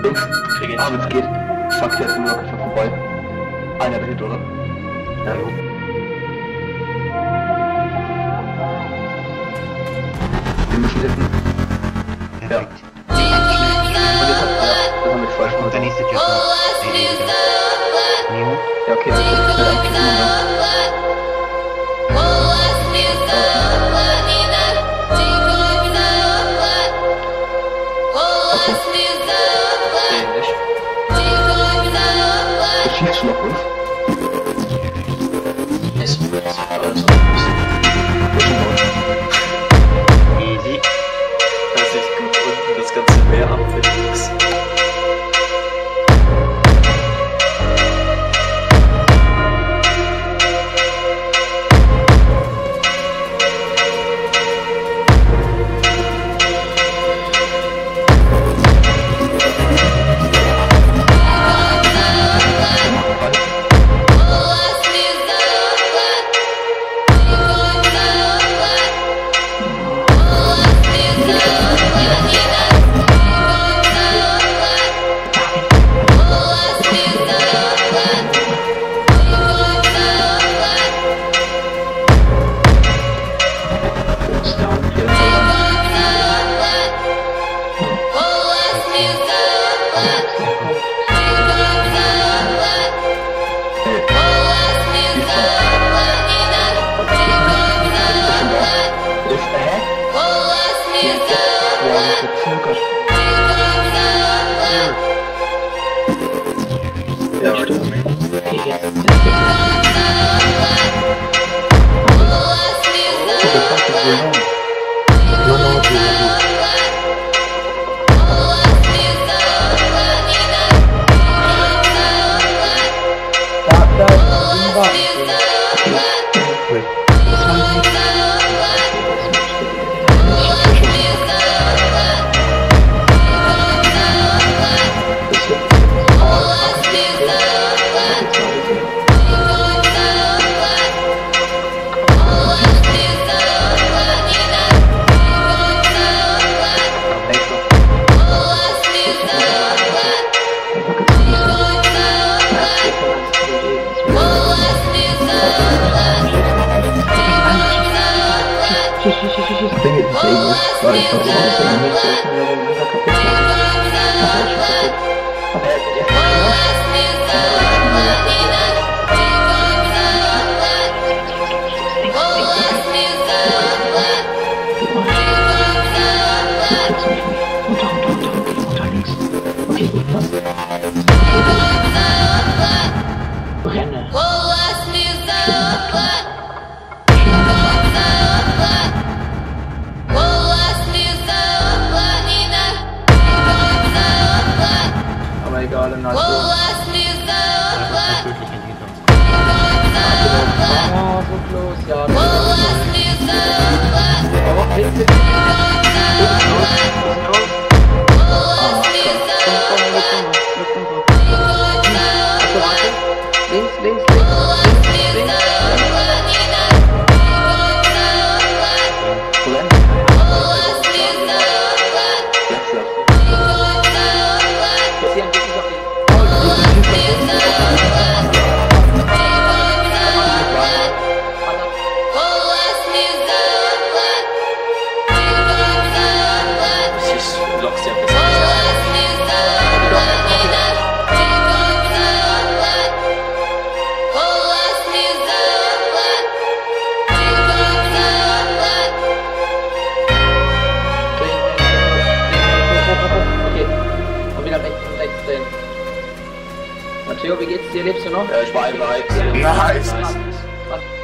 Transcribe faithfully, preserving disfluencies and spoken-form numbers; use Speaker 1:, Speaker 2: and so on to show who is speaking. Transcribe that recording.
Speaker 1: Jungs, ah, wenn es geht. Fuck, jetzt sind wir locker schon vorbei. Einer der Hit, oder? Ja, jo. Wir müssen hitten. Ja. Und jetzt hat er, das haben wir falsch gemacht.
Speaker 2: Der nächste Typ noch. Nemo?
Speaker 1: Ja, okay, das ist der eigentlich schießt schon auf uns.
Speaker 2: Es wird also easy.
Speaker 3: Das ist gut unten das ganze Meer abfinden ist.
Speaker 1: Ja, stimmt.
Speaker 2: okay, jetzt.
Speaker 1: Da, da, da.
Speaker 2: Schieß, schieß, schieß, schieß.
Speaker 1: Ich denke, das ist irgendwas, weil ich glaube, das ist ja nicht so, dass wir den Winter kaputt machen. Das ist schon kaputt. Aber er ist jetzt unter, unter, unter, unter, unter, links. Okay, gut, passt. Brenne. Aber egal, dann halt so. Ah, so close, ja. Oh, hinten. Hinten raus, hinten raus. Ah, komm, komm, komm, komm, komm, komm, komm. Achso, warte. Links, links, links, links, links. Blend. Jetzt lass. Passieren, das ist auf die...
Speaker 3: Du lockst ja besser.
Speaker 1: Okay, und wieder rechts und rechts drehen. Matteo, wie geht's dir? Lebst du noch?
Speaker 3: Ja, ich war einfach.
Speaker 1: Nice!